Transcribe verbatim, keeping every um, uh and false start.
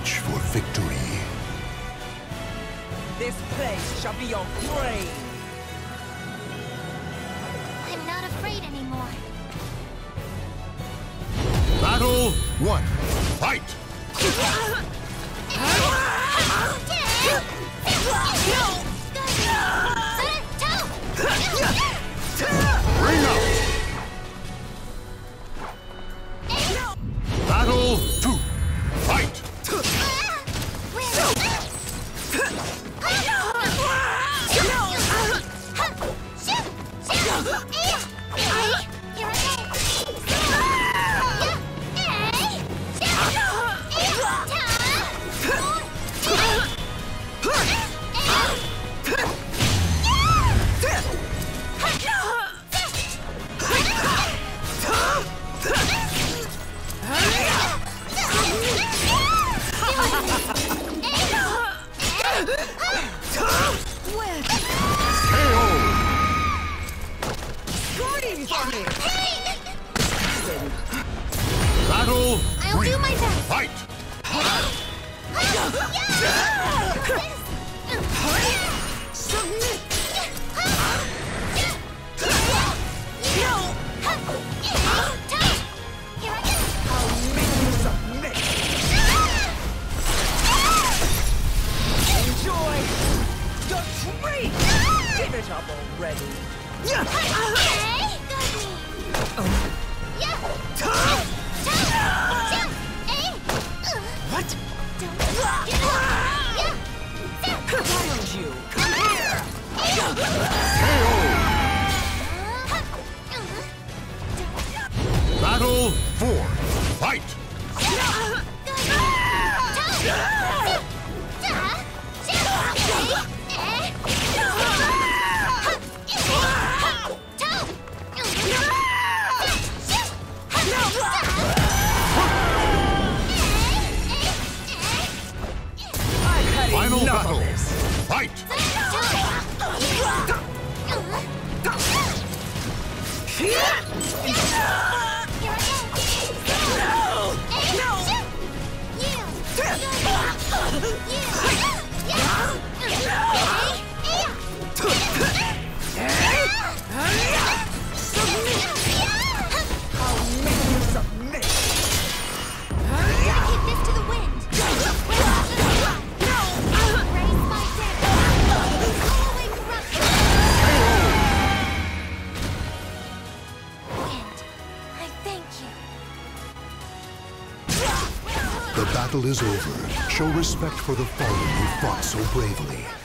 reach for victory. This place shall be your grave. I'm not afraid anymore. Battle one. Fight! Bring out! Battle two. Fight! Battle I'll three. do my best. Fight! Submit. I'll make you submit. Enjoy your treat. Give it up already. What? Challenge you. Come here. Battle four. Fight! I've had Final enough battle. of this. Fight! I'll make you submit. Dedicate this to the wind. Raise my dead. Call away corruption. Wind, I thank you. The battle is over. Show respect for the fallen who fought so bravely.